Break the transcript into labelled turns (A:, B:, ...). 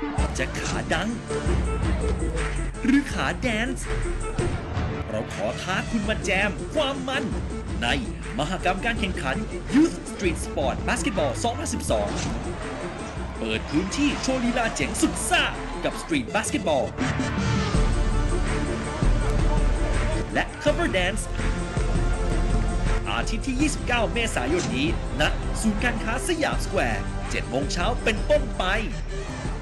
A: จะขาดัง หรือขาแดนซ์เราขอท้าคุณมาแจมความมันในมหกรรมการแข่งขัน Youth Street Sport Basketball 2012 เปิดพื้นที่โชว์ลีลาเจ๋งสุดซ่ากับ Street Basketball และ Cover Dance อาทิตย์ที่ 29 เมษายนนี้ณศูนย์การค้าสยามสแควร์ 7 โมงเช้าเป็นต้นไป